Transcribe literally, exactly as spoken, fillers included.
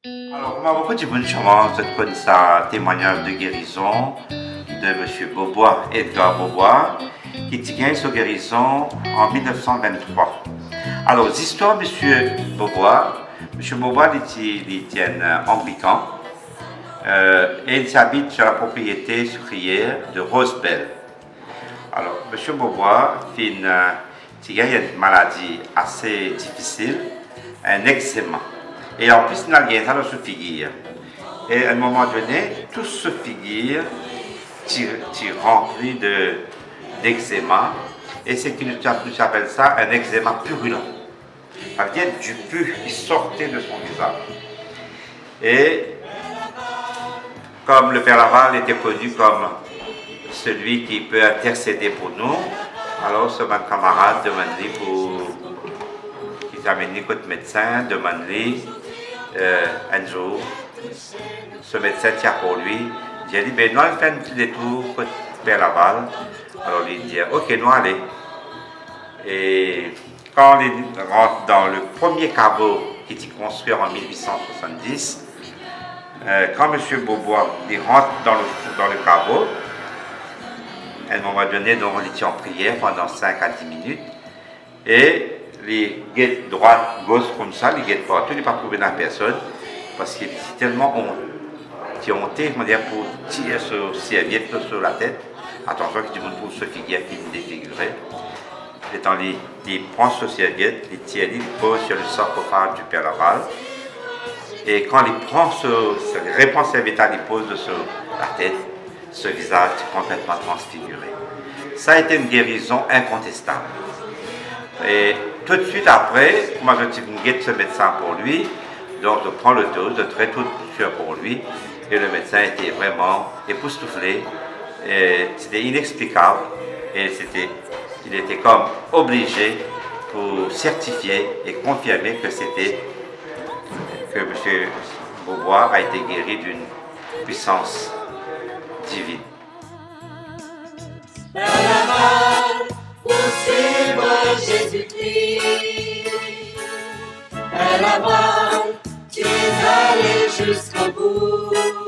Alors, on a beaucoup de bonne chance de connaître ça, témoignage de guérison de M. Beaubois, Edgar Beaubois, qui gagne sa guérison en mille neuf cent vingt-trois. Alors, l'histoire de M. Beaubois, M. Beaubois il est un anglican euh, et il habite sur la propriété sucrière de Rosebell. Alors, M. Beaubois fait une, il a une maladie assez difficile, un eczéma. Et en plus, il a gagné ça dans sa figure. Et à un moment donné, toute ce figure est remplie d'eczéma. Et c'est qu'il appelle ça un eczéma purulent. Ça veut dire du pu qui sortait de son visage. Et comme le Père Laval était connu comme celui qui peut intercéder pour nous, alors ce mon camarade demande-lui pour qu'il amène notre médecin, demande-lui euh, un jour, ce médecin tient pour lui, il a dit, ben nous allons faire un petit détour pour Père Laval. Alors il dit, ok, nous allons. Et quand on rentre dans le premier caveau qui était construit en mille huit cent soixante-dix, euh, quand M. Beaubois il rentre dans le, dans le caveau, à un moment donné, donc, on était en prière pendant cinq à dix minutes, et les guettes droite, gauche comme ça, les guettes partout, il n'est pas trouvé dans personne, parce qu'il était tellement honte. Il est honté, je veux dire, pour tirer sur serviette sur la tête. Attention, qu'il dit, pour ce figure qui est défiguré. Et dans les, il prend ce serviette, il tire, il pose sur le sarcophage du Père Laval. Et quand il prend ce, ce répand serviette, il pose sur la tête, ce visage est complètement transfiguré. Ça a été une guérison incontestable. Et tout de suite après, moi je guette ce médecin pour lui, donc je prends le dose, je traite tout pour lui, et le médecin était vraiment époustouflé, c'était inexplicable, et c'était, il était comme obligé pour certifier et confirmer que c'était, que M. Beaubois a été guéri d'une puissance divine. Pour suivre Jésus-Christ, Père Laval, tu es allé jusqu'au bout.